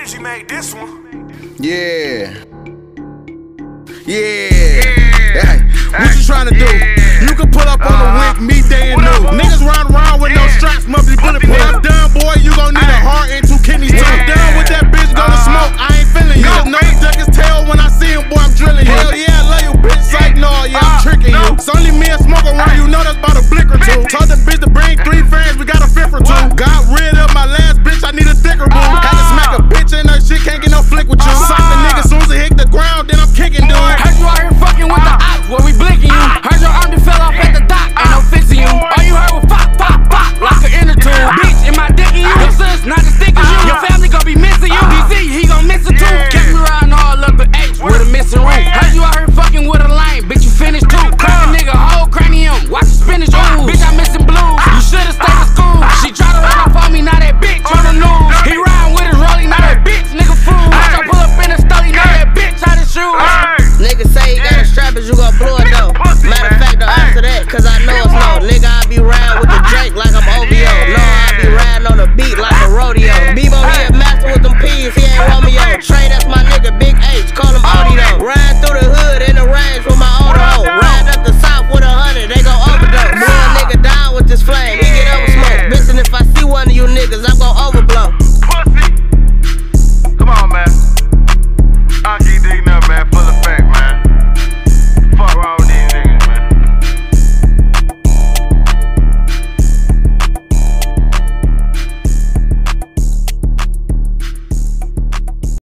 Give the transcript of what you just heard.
Benji made this one. Yeah. What you trying to do? You can pull up on the whip, me day and new. Niggas run around with no straps, must be bulletproof. When I'm done, boy, you gon' need a heart and two kidneys too.